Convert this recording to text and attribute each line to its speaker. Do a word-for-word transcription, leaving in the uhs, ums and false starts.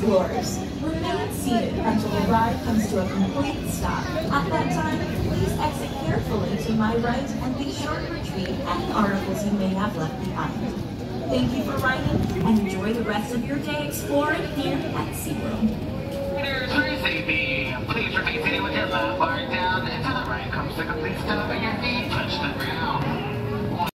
Speaker 1: floors. Remain seated until the ride comes to a complete stop. At that time, please exit carefully to my right and be sure to retrieve any articles you may have left behind. Thank you for riding and enjoy the rest of your day exploring here at SeaWorld.
Speaker 2: Riders receiving. Please remain seated with your lap bar down until the ride comes to a complete stop and your feet touch the ground.